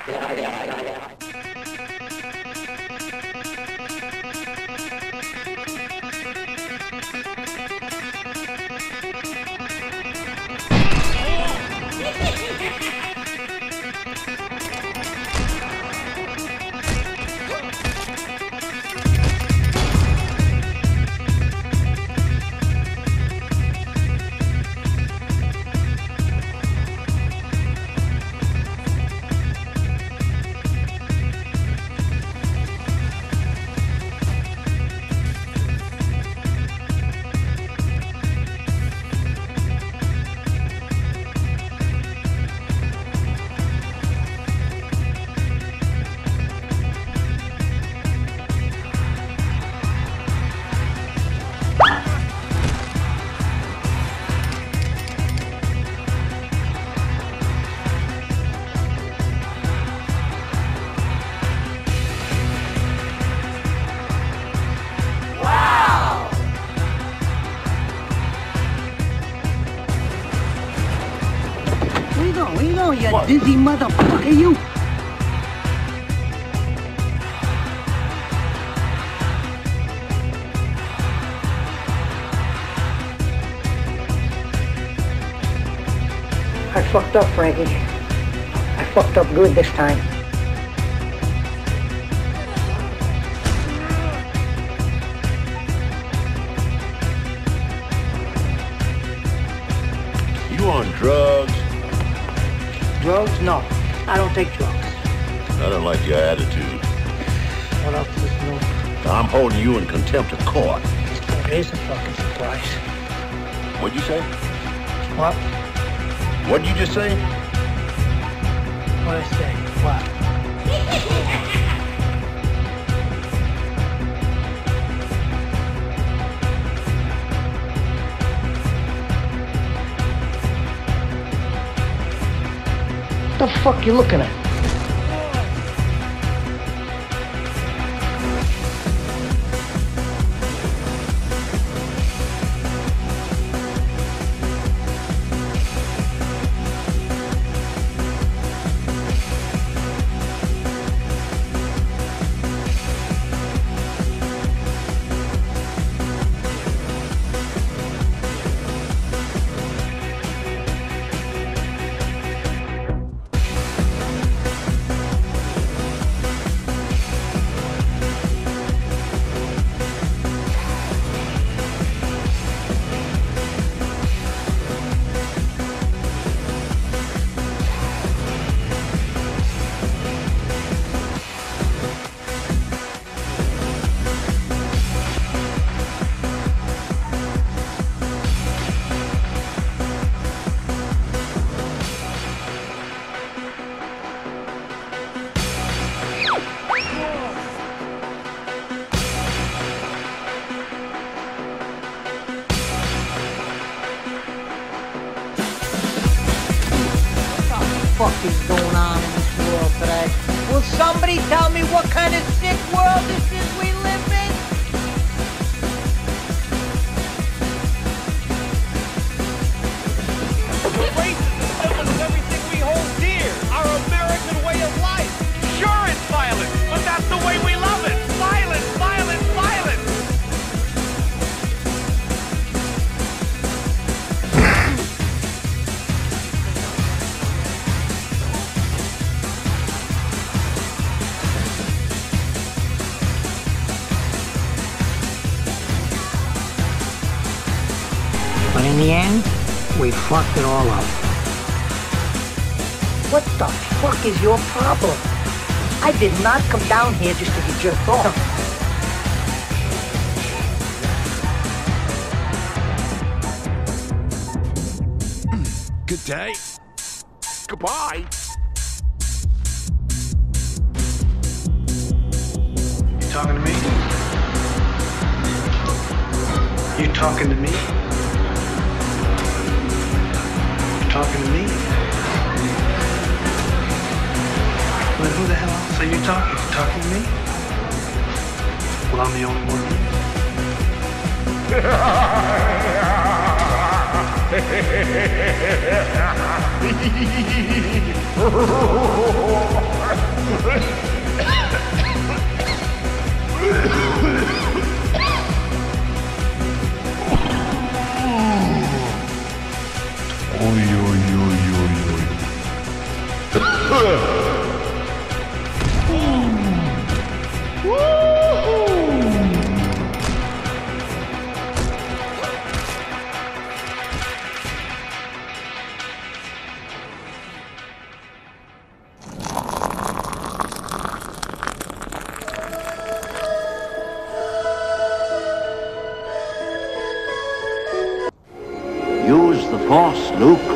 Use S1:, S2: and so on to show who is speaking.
S1: Where you going, you dizzy motherfucker, you? I fucked up, Frankie. I fucked up good this time.
S2: You on drugs?
S1: Drugs? No, I don't take drugs.
S2: I don't like your attitude.
S1: What else is new?
S2: I'm holding you in contempt of court.
S1: It is a fucking surprise.
S2: What'd you say?
S1: What?
S2: What'd you just say?
S1: What'd I say? What? What the fuck you looking at? What is going on in this world today? Will somebody tell me what kind of sick world this is we live in?
S3: Racism is everything we hold dear. Our American way of life. Sure, it's violent, but that's the way we love it. Violence, violence, violence.
S1: But in the end, we fucked it all up. What the fuck is your problem? I did not come down here just to get jerked off.
S3: Good day. Goodbye.
S4: You talking to me? You talking to me? Talking to me? Well, who the hell else are you talking? Talking to me? Well, I'm the only one.
S2: Use the Force, Luke.